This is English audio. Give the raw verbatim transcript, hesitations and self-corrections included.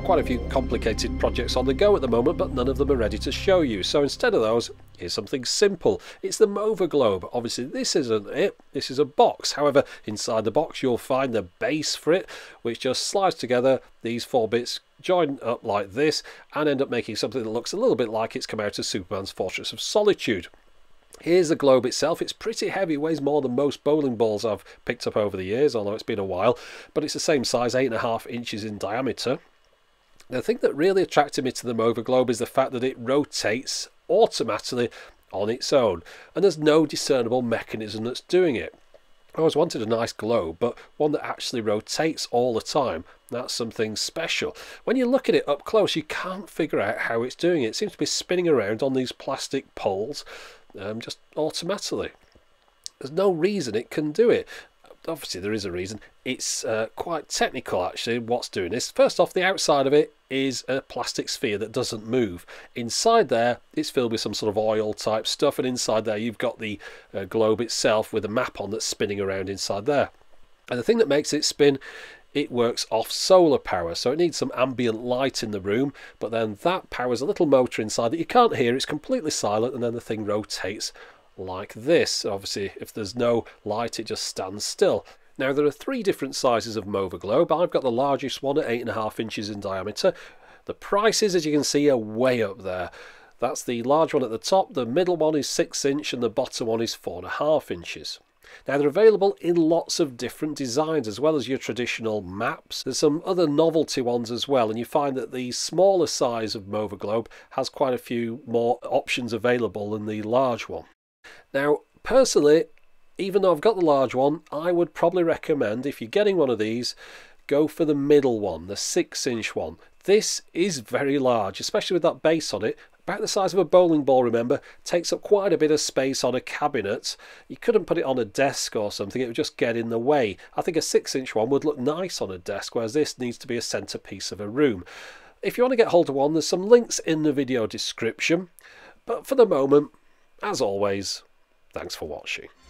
quite a few complicated projects on the go at the moment, but none of them are ready to show you. So instead of those, here's something simple. It's the Mova Globe. Obviously this isn't it, this is a box. However, inside the box you'll find the base for it, which just slides together. These four bits join up like this and end up making something that looks a little bit like it's come out of Superman's Fortress of Solitude. Here's the globe itself. It's pretty heavy, weighs more than most bowling balls I've picked up over the years, although it's been a while, but it's the same size, eight and a half inches in diameter. The thing that really attracted me to the Mova Globe is the fact that it rotates automatically on its own, and there's no discernible mechanism that's doing it. I always wanted a nice globe, but one that actually rotates all the time. That's something special. When you look at it up close, you can't figure out how it's doing it. It seems to be spinning around on these plastic poles um, just automatically. There's no reason it can do it. Obviously there is a reason. It's uh, quite technical actually what's doing this. First off, the outside of it is a plastic sphere that doesn't move. Inside there it's filled with some sort of oil type stuff, and inside there you've got the uh, globe itself with a map on that's spinning around inside there. And the thing that makes it spin, it works off solar power, so it needs some ambient light in the room, but then that powers a little motor inside that you can't hear. It's completely silent, and then the thing rotates like this. Obviously if there's no light it just stands still. Now there are three different sizes of Mova Globe. I've got the largest one at eight and a half inches in diameter. The prices, as you can see, are way up there. That's the large one at the top, the middle one is six inch and the bottom one is four and a half inches. Now they're available in lots of different designs as well as your traditional maps. There's some other novelty ones as well, and you find that the smaller size of Mova Globe has quite a few more options available than the large one. Now personally, even though I've got the large one, I would probably recommend, if you're getting one of these, go for the middle one, the six inch one. This is very large, especially with that base on it. About the size of a bowling ball, remember, takes up quite a bit of space on a cabinet. You couldn't put it on a desk or something, it would just get in the way. I think a six inch one would look nice on a desk, whereas this needs to be a centrepiece of a room. If you want to get hold of one, there's some links in the video description. But for the moment, as always, thanks for watching.